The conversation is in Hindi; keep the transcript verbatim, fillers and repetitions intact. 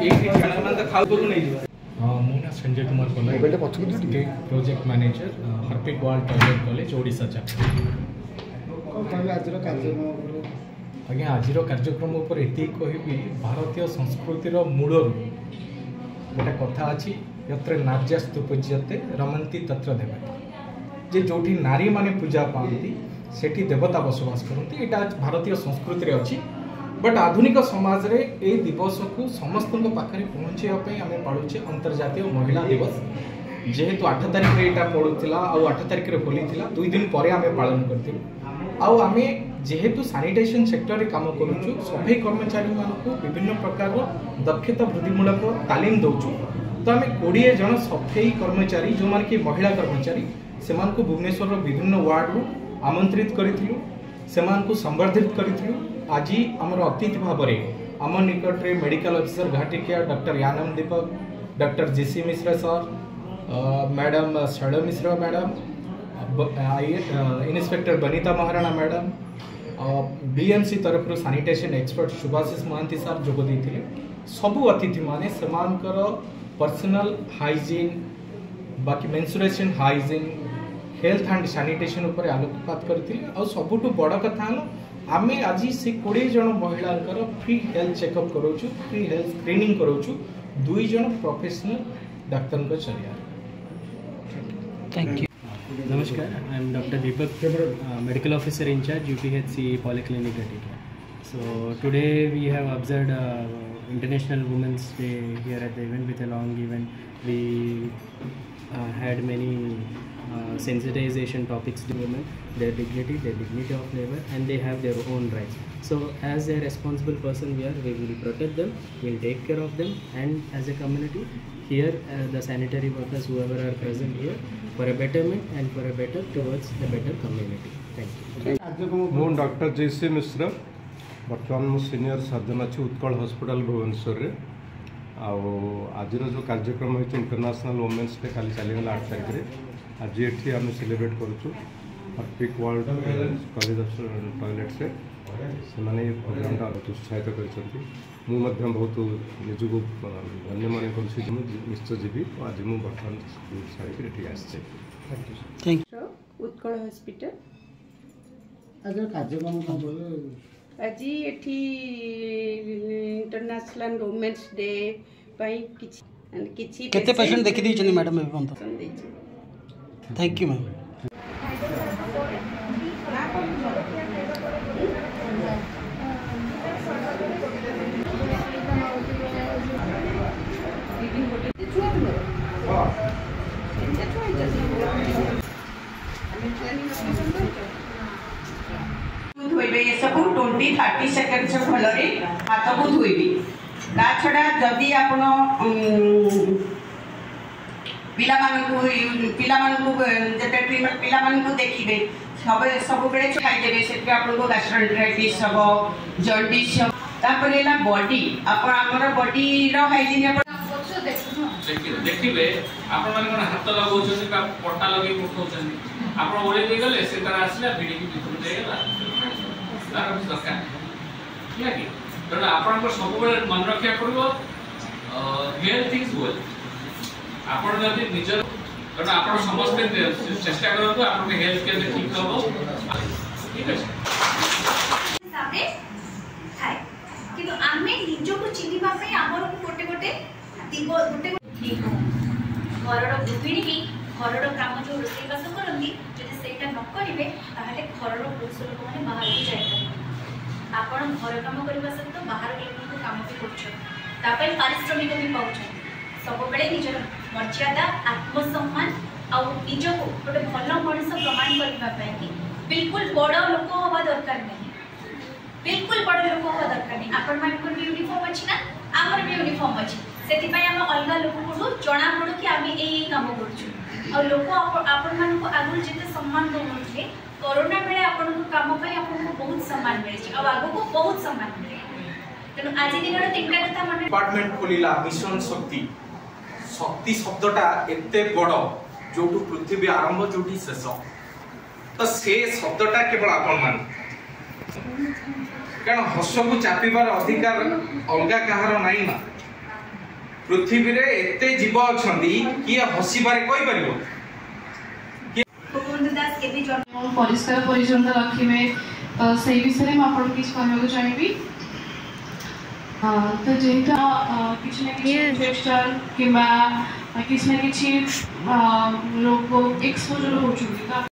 Sanjay Kumar Palla project manager Harpic world toilet college Odisha chapter. आज्ञा आज कार्यक्रम उपर एति कहबी भारतीय संस्कृतिर मूल गोटे कथा अच्छी यत्र नार्यस्तु पूज्यते रमन्ति तत्र देवता जे जोठी नारी माने पूजा पाती सेठी देवता बसवास करती एटा भारतीय संस्कृति अच्छी। बट आधुनिक समाज रे ए दिवस को समस्त पाखे पहुँचापी आम पालुचे अंतर्जातीय महिला दिवस जेहेतु आठ तारिख रे एटा पड़ूला आउ आठ तारिख रे होली थिला दुई दिन पर आम पालन करथिलु आउ आमे जेहेतु सैनिटेशन सेक्टर रे काम करूछु सफाई कर्मचारी मानकु विभिन्न प्रकार दक्षता वृद्धिमूलक तालीम दउछु। तो आम कोड़े जन सफाई कर्मचारी जो मान कि महिला कर्मचारी से भुवनेश्वर विभिन्न वार्ड रु आमंत्रित करिथिलु सेमानकु संवर्धित करिथिलु। आज आमर अतिथि भाव में आम निकट रे मेडिकल ऑफिसर घाटिकिया डॉक्टर यानम Deepak doctor GC Mishra sir madam Shail Mishra madam inspector Banita Maharana madam BMC तरफ sanitation expert Subhashish Mohanty sir जोग देते सबू अतिथि माने सेमानकर पर्सनल हाइजीन बाकी menstruation hygiene health and sanitation उपर आलोकपात करते और सबुठु बड़ कथा आमे आज से कोड़े जन महिला फ्री हेल्थ चेकअप करोचु फ्री हेल्थ स्क्रीनिंग करोचु दुई जन प्रोफेशनल डाक्तर को चलिया। Thank you. नमस्कार, I am doctor Deepak, medical officer in-charge UPHC polyclinic Ghatikya. So today we have observed uh, International Women's Day here at the event with a long event. We uh, had many uh, sensitization topics to women, their dignity, their dignity of labor, and they have their own rights. So as a responsible person we are, we will protect them, we will take care of them, and as a community here uh, the sanitary workers whoever are present here for a betterment and for a better towards a better community. Thank you. मु डॉक्टर जीसी मिश्र बर्तमान मु सीनियर सर्जन अच्छी उत्कल हॉस्पिटल भुवनेश्वर रे आज जो कार्यक्रम है इंटरनेशनल वुमेन्स डे काली चलीगला आठ तारिख में आज ये आम सेलिब्रेट करूँ Harpic world college of toilet से से प्रोग्रामटा उत्साहित कर बहुत निजक धन्य मन कर निश्चय जीवी आज मुझे बर्तमान स्कूल छाड़ी आसी उत्कल हॉस्पिटल आज कार्यक्रम आज एठी इंटरनेशनल वुमेन्स डे पई किछि किछि केते पेशेंट देखि दी छनी मैडम एवं तो थैंक यू मैम। ये सब ट्वेंटी थर्टी सेकेंड से भलरे हाथ को धोइबे ता छड़ा जदि आपण पिला मानकु पिला मानकु जेते ट्रीटमेंट पिला मानकु देखिबे सब सब बेले खाइ देबे सेति आपण को गैस्ट्रोएंटेराइटिस हबो जॉन्डिस तापर एला बॉडी आपण हमर बॉडी रो हाइजीन आपण देखिबे आपण माने कोन हाथ लगाउ छथि का पट्टा लगे मुखौछथि आपण ओळे दे गले से तरह आसला भिडी की भितर दे गेला तार दरकार ठीक है कि तेना आपण को सब बेले मन रखिया करबो हेल्थ इज वेल्थ आपण जदि निजर तेना आपण समस्त चेष्टा करबो आपण के हेल्थ के ठीक हबो ठीक है सामने थाए किंतु आमे निजो को चिनिबा पे हमर गोटे गोटे दिगो गोटे ठीक घरर गृहिणी की घरर काम जो रोषेई बास करती जदि सेटा न करिवे ताहले घरर पुरुष लोक माने बाहर को जाय आपण घर काम करबा सहित बाहर लोक को काम भी करछ तापर पारिश्रमिक भी पाउछ सब बेले निजर मर्यादा आत्मसम्मान आ निजो को गोटे भलो मनुष्य प्रमाण करबा पय कि बिल्कुल बड़ लोक होबा दरकार नहीं, बिल्कुल बड़ लोक होबा दरकार नहीं। आपण मान को यूनिफॉर्म अछि ना हमर भी यूनिफॉर्म अछि सेति पय हम अलगा लोक को जणा पड़ो कि आमे एई काम करछु और लोक आपण मान को आगु जेते सम्मान दोनथले कोरोना बेले आपण को काम पय आपण को बहुत सम्मान मिले और आगु को बहुत सम्मान मिले तेनु आज दिन रो तीनटा कथा मन डिपार्टमेंट खोलिला मिशन शक्ति शक्ति शब्दटा एते बड़ जोटू पृथ्वी आरंभ जोटी शेष तो से शब्दटा केवल आपण मान कारण हस को चापिबार अधिकार अलगा कहार नाही ना पृथ्वी रे एते जीव अछंती किए हसिबारे कहि परिबो गोविंद दास के भी जन्म परिष्कार परिच्छन्न रखिबे तो से विषय में आपन किछ कहबो चाहिबी तो जेता किछ ना किछ जेस्चर किबा किछ ना किछ लोग एक्सपोजर हो चुकी